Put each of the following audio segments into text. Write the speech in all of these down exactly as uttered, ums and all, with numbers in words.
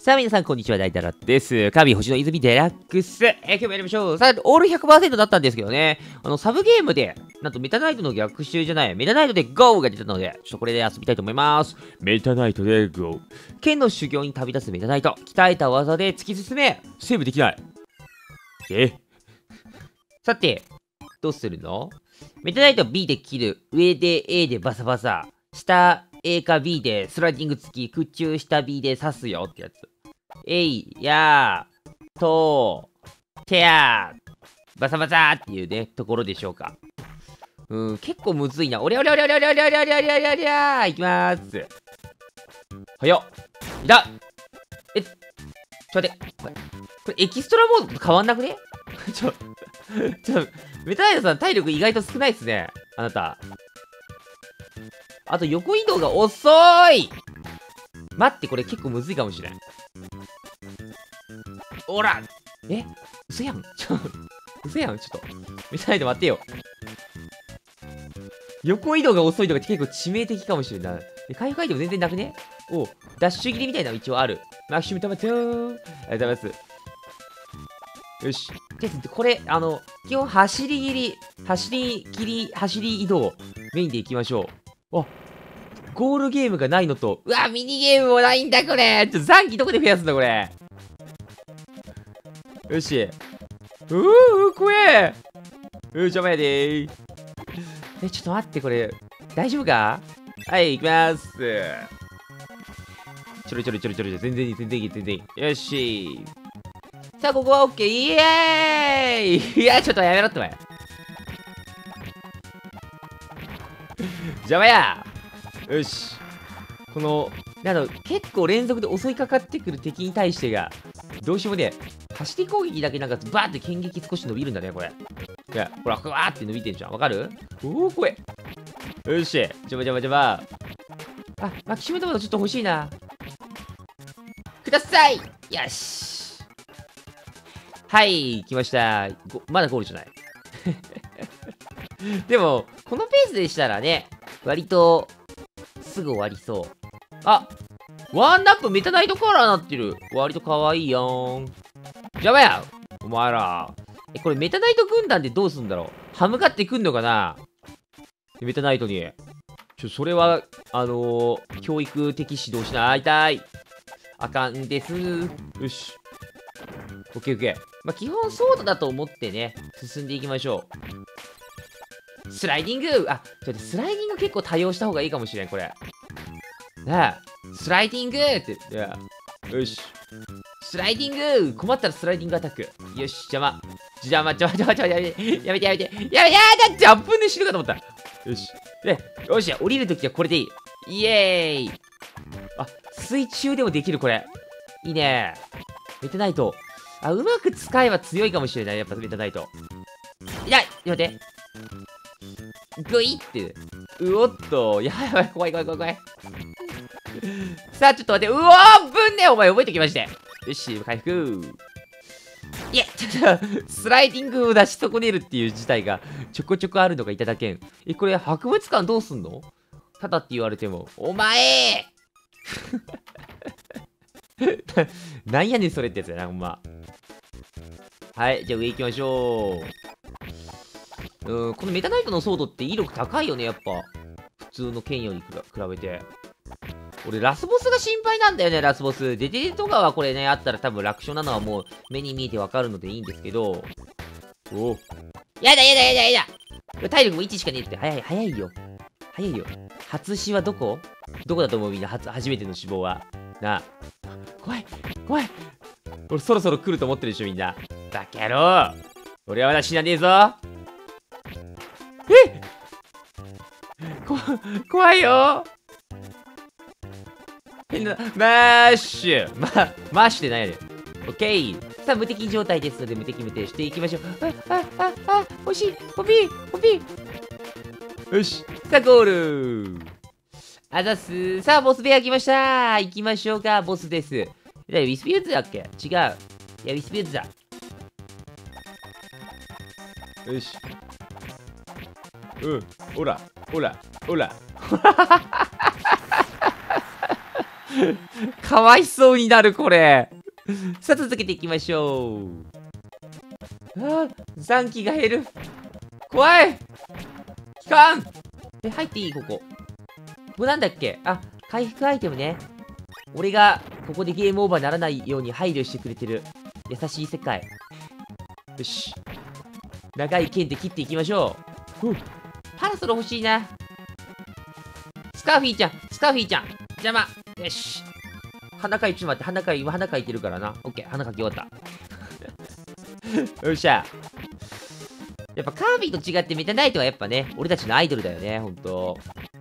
さあ皆さんこんにちは、大太郎です。カービィ星の泉デラックス。えー、今日もやりましょう。さあ、オール ひゃくパーセント だったんですけどね。あの、サブゲームで、なんとメタナイトの逆襲じゃない、メタナイトで ゴー が出たので、ちょっとこれで遊びたいと思います。メタナイトで ゴー。剣の修行に旅立つメタナイト。鍛えた技で突き進め。セーブできない。えさて、どうするの？メタナイト ビー で切る。上で エー でバサバサ。下 エー か ビー でスライディング付き。空中下 ビー で刺すよってやつ。えい、やー、とー、てやー、バサバサーっていうね、ところでしょうか。うん、結構むずいな。おりゃおりゃおりゃおりゃおりゃおりゃおりゃおりゃおりゃおりゃおりゃーいきまーす。早っ。いたえ、ちょっと待って。これ、これエキストラモードと変わんなくねちょ、ちょ、メタナイトさん体力意外と少ないっすね。あなた。あと横移動が遅い待って、これ結構むずいかもしれん。おらえ嘘やんちょ、嘘やんちょっと。メタナイト待ってよ。横移動が遅いとか結構致命的かもしれない。で、回復アイテム全然なくねおダッシュ切りみたいなの一応ある。マキシム溜まってよー。ありがとうございます。よし。で、これ、あの、基本走り切り、走り切り、走り移動、メインでいきましょう。あ、ゴールゲームがないのと、うわ、ミニゲームもないんだ、これ。ちょっと残機どこで増やすんだ、これ。よし。うーう怖え。うー、邪魔やでー。え、ちょっと待って、これ、大丈夫か？はい、行きまーす。ちょろちょろちょろちょろ、全然いい、全然いい、全然いい。よし。さあ、ここは OK。イエーイいや、ちょっとやめろってお前。邪魔や。よし。この、なんだろう、結構連続で襲いかかってくる敵に対してが、どうしようもね、走り攻撃だけなんかバーって剣撃少し伸びるんだね、これ。いや、ほら、ふわーって伸びてんじゃん。わかる？おー、怖え。よし。ジャバジャバジャバ。あ、マキシムトマトちょっと欲しいな。ください。よし。はい、来ました。まだゴールじゃない。でも、このペースでしたらね、割と、すぐ終わりそう。あ、ワンナップメタナイトカラーなってる。割と可愛いやん。邪魔やお前ら。え、これメタナイト軍団でどうすんだろう？歯向かってくんのかな？メタナイトに。ちょ、それは、あのー、教育的指導しないたい。あかんです。よし。オッケーオッケー。まあ、基本ソードだと思ってね、進んでいきましょう。スライディングあ、ちょっとスライディング結構多用した方がいいかもしれん、これ。なあ、スライディングって。いや、よし。スライディング困ったらスライディングアタック。よし、邪魔。邪魔、邪魔、邪魔、邪魔、やめて、やめて、やめて。やめ、やだ、ジャンプで死ぬかと思った。よし。で、よし、降りるときはこれでいい。イエーイ。あ、水中でもできる、これ。いいね。メタナイト。あ、うまく使えば強いかもしれない、やっぱメタナイト。いない待って。グイって。うおっと。やばいやばい、怖い怖い怖い怖い。さあ、ちょっと待って。うおーぶんねお前覚えときまして。よし、回復。いや、ちょっと、スライディングを出し損ねるっていう事態がちょこちょこあるのがいただけん。え、これ博物館どうすんの？ただって言われても。お前なんやねんそれってやつやな、ほんま。はい、じゃあ上行きましょう。うん、このメタナイトのソードって威力高いよね、やっぱ。普通の剣より比べて。俺、ラスボスが心配なんだよね、ラスボス。デデデとかはこれね、あったら多分楽勝なのはもう目に見えてわかるのでいいんですけど。おお。やだやだやだやだ体力もいちしかねえって。早い、早いよ。早いよ。初死はどこ？どこだと思うみんな、初、初めての死亡は。なあ。怖い、怖い。俺そろそろ来ると思ってるでしょ、みんな。バカ野郎。俺はまだ死なねえぞ。えこ、怖いよ。変な、マッシュま、マッシュでないやで。オッケー。さあ、無敵状態ですので、無敵無敵していきましょう。あ、あ、あ、あ、欲しい。ホピー、ホピー。よし。さあ、ゴール。あざっす。さあ、ボス部屋来ました。行きましょうか、ボスです。ウィスピューズだっけ？違う。いや、ウィスピューズだ。よし。うん。ほら、ほら、ほら。 かわいそうになる、これ。さあ、続けていきましょう。ああ、残機が減る。怖い。期間え、入っていいここ。ここなんだっけ。あ、回復アイテムね。俺が、ここでゲームオーバーにならないように配慮してくれてる。優しい世界。よし。長い剣で切っていきましょう。うん。パラソル欲しいな。スカーフィーちゃん、スカーフィーちゃん。邪魔。よし。鼻かい、ちょっと待って、鼻かい、今鼻かいてるからな。オッケー、鼻かき終わった。よっしゃ。やっぱカービィと違ってメタナイトはやっぱね、俺たちのアイドルだよね、ほんと。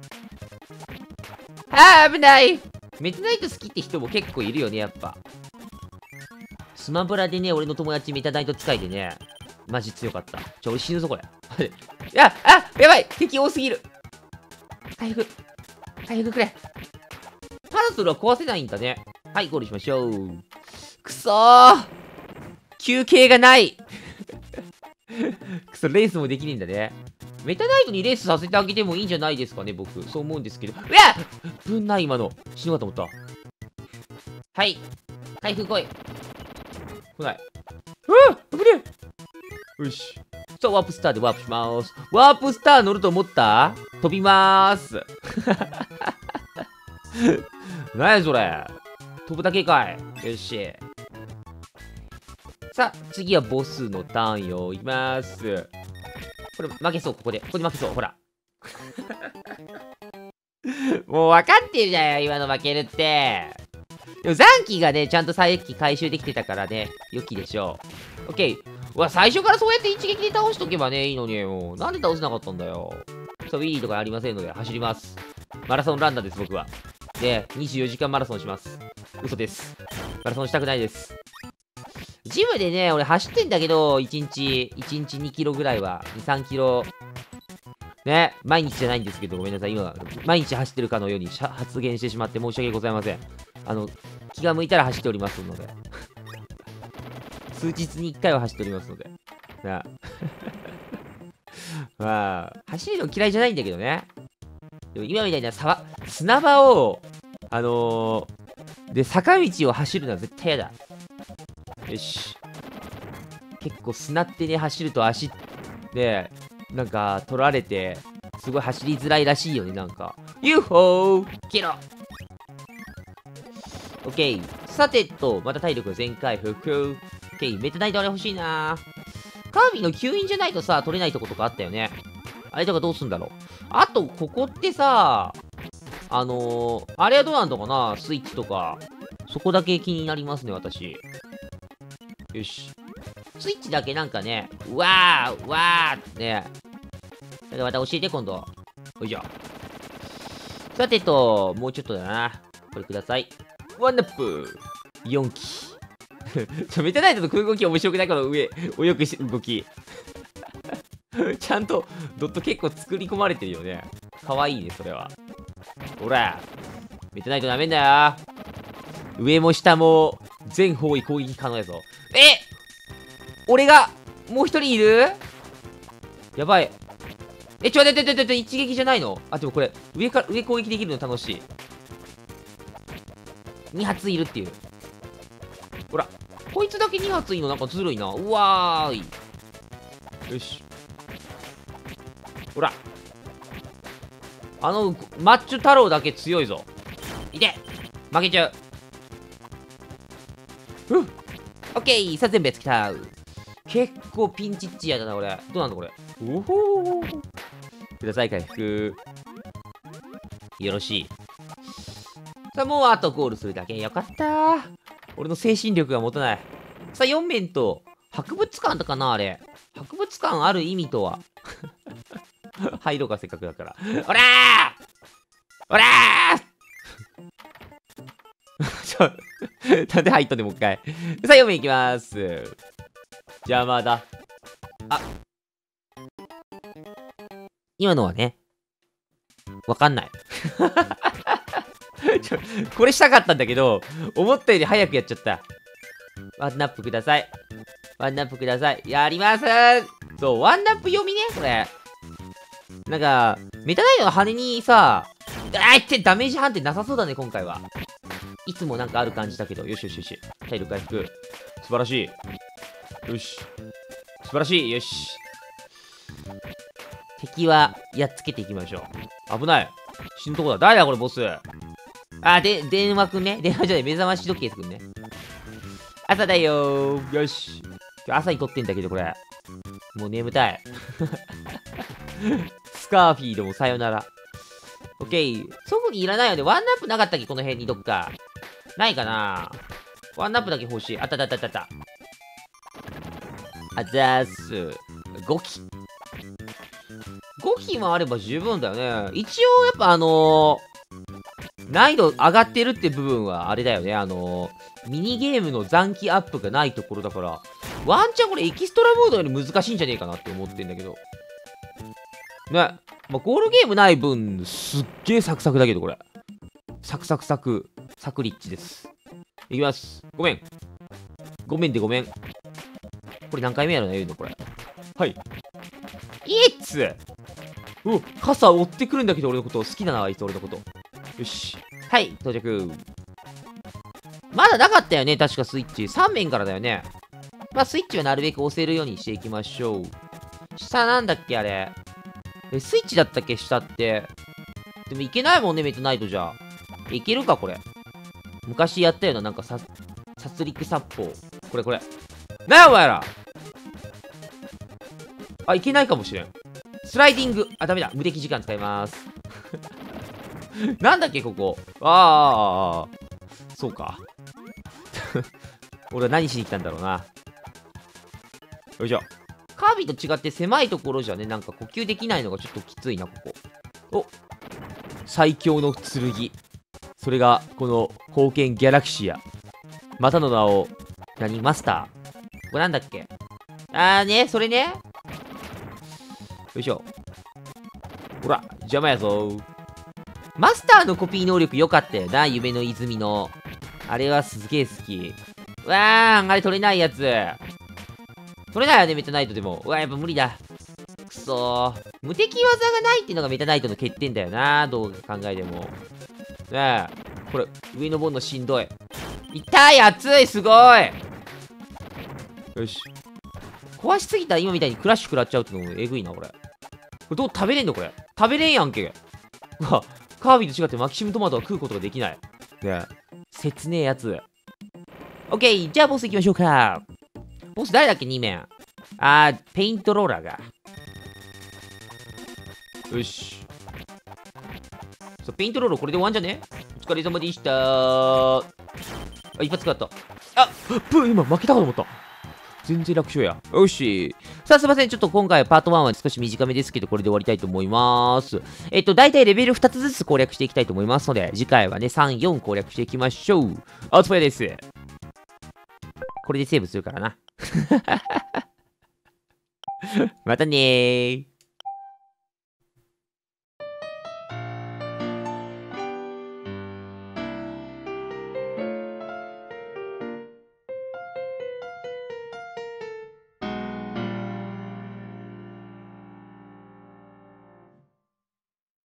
あー、危ない。メタナイト好きって人も結構いるよね、やっぱ。スマブラでね、俺の友達メタナイト使いでね、マジ強かった。ちょ、俺死ぬぞ、これ。いや、あ、やばい敵多すぎる。回復。回復くれ。パラソルは壊せないんだね。はい、ゴールしましょう。くそー。休憩がない。くそ、レースもできねえんだね。メタナイトにレースさせてあげてもいいんじゃないですかね、僕。そう思うんですけど。うわっぶんない、今の。死ぬかと思った。はい。回復来い。来ない。うわっ危ねえ。よし。さあ、ワープスターでワープしまーす。ワープスター乗ると思った？飛びまーす。なにそれ。飛ぶだけかい。よし。さあ、次はボスのターンよ。いきまーす。これ負けそう、ここで。ここで負けそう、ほら。もう分かってるじゃんよ、今の負けるって。でも残機がね、ちゃんとさっき回収できてたからね、良きでしょう。オッケー。うわ、最初からそうやって一撃で倒しとけばね、いいのにもう。なんで倒せなかったんだよ。そう、ウィリーとかありませんので、走ります。マラソンランナーです、僕は。で、にじゅうよじかんマラソンします。嘘です。マラソンしたくないです。ジムでね、俺走ってんだけど、いちにち、いちにちにキロぐらいは、に、さんキロ。ね、毎日じゃないんですけど、ごめんなさい。今、毎日走ってるかのように発言してしまって申し訳ございません。あの、気が向いたら走っておりますので。数日にいっかいは走っておりますので。なまあ、走るの嫌いじゃないんだけどね。でも今みたいな沢砂場を、あのー、で、坂道を走るのは絶対嫌だ。よし。結構砂ってね、走ると足、で、なんか、取られて、すごい走りづらいらしいよね、なんか。ユーホーキロオッケー。さてと、また体力全回復。オッケー。メタナイトあれ欲しいな。カービィの吸引じゃないとさ、取れないとことかあったよね。あれとかどうすんだろう。あと、ここってさ、あのー、あれはどうなんのかなスイッチとか。そこだけ気になりますね、私。よし。スイッチだけなんかね、わー、わーってね。また教えて、今度。よいしょ。さてと、もうちょっとだな。これください。ワンナップよんき。ちょ、メタナイトの空動き面白くない？この上、泳ぐし動き。ちゃんと、ドット結構作り込まれてるよね。かわいいね、それは。ほら、メタナイトなめんなよ。上も下も、全方位攻撃可能やぞ。え俺が、もう一人いる？やばい。え、ちょ、待って待って待って、一撃じゃないの？あ、でもこれ、上から、上攻撃できるの楽しい。に発いるっていう。ほら、こいつだけに発いいのなんかずるいな。うわーい。よし。ほら。あの、マッチョ太郎だけ強いぞ。いて負けちゃう。ふっオッケーさあ全部やつきた。結構ピンチッチやだな、これ。どうなんだ、これ。おほーください、回復。よろしい。さあ、もうあとゴールするだけ。よかったー。俺の精神力が持たない。さあ、よん面と、博物館だかな、あれ。博物館ある意味とは。入ろうか、せっかくだから。おらーおらーちょ、なんで入ったんでもう一回。さあ、よん面いきまーす。邪魔だ。あ。今のはね、わかんない。ちょこれしたかったんだけど、思ったより早くやっちゃった。ワンナップください。ワンナップください。やりますそう、ワンナップ読みね、これ。なんか、メタナイトの羽にさ、あーってダメージ判定なさそうだね、今回は。 いつもなんかある感じだけど、よしよしよし。体力回復。素晴らしい。よし。素晴らしい。よし。敵はやっつけていきましょう。危ない。死ぬとこだ。誰だこれボス。あ、で、電話くんね。電話じゃない。目覚まし時計くんね。朝だよー。よし。今日朝に撮ってんだけど、これ。もう眠たい。スカーフィードもさよなら。オッケー。特にいらないよね。ワンナップなかったっけこの辺にどっか。ないかな。ワンナップだけ欲しい。あったあったあったあった。あざーす。ごき。ごきもあれば十分だよね。一応やっぱあのー、難易度上がってるって部分はあれだよね。あのー、ミニゲームの残機アップがないところだから、ワンチャンこれエキストラモードより難しいんじゃねえかなって思ってんだけど。ね。まあ、ゴールゲームない分、すっげえサクサクだけど、これ。サクサクサク、サクリッチです。いきます。ごめん。ごめんでごめん。これ何回目やろな、言うのこれ。はい。イエッツお、傘追ってくるんだけど、俺のこと。好きだな、あいつ、俺のこと。よし。はい、到着。まだなかったよね、確かスイッチ。さん面からだよね。まあ、スイッチはなるべく押せるようにしていきましょう。下なんだっけ、あれ。え、スイッチだったっけ、下って。でもいけないもんね、メトナイトじゃ。いけるか、これ。昔やったような、なんかさ、殺戮殺法。これこれ。なやお前らあ、いけないかもしれん。スライディング。あ、ダメだ。無敵時間使います。なんだっけ、ここ。あーあー、あーそうか。俺は何しに来たんだろうな。よいしょ。カービィと違って狭いところじゃね、なんか呼吸できないのがちょっときついな、ここ。お最強の剣。それが、この、宝剣ギャラクシア。またの名を、何マスター。これなんだっけあーね、それね。よいしょ。ほら、邪魔やぞ。マスターのコピー能力良かったよな、夢の泉の。あれはすげえ好き。うわー、あれ取れないやつ。取れないよね、メタナイトでも。うわー、やっぱ無理だ。くそー。無敵技がないっていうのがメタナイトの欠点だよな、どう考えても。ねえ。これ、上登るのしんどい。痛い、熱い、すごい。よし。壊しすぎたら今みたいにクラッシュ食らっちゃうってのもえぐいな、これ。これどう食べれんのこれ。食べれんやんけ。うわ、カービィと違ってマキシムトマトは食うことができない。ねえ。切ねえやつ。オッケー、じゃあボス行きましょうか。ボス誰だっけ ?に 面。あー、ペイントローラーが。よし。そう、ペイントローラーこれで終わんじゃね？お疲れ様でしたー。あ、一発食らった。あ、プー今負けたかと思った。全然楽勝や。よし。さあ、すいません。ちょっと今回パートワンは少し短めですけど、これで終わりたいと思います。えっと、だいたいレベルふたつずつ攻略していきたいと思いますので、次回はね、さん、よん攻略していきましょう。あつぽやです。これでセーブするからな。またねー。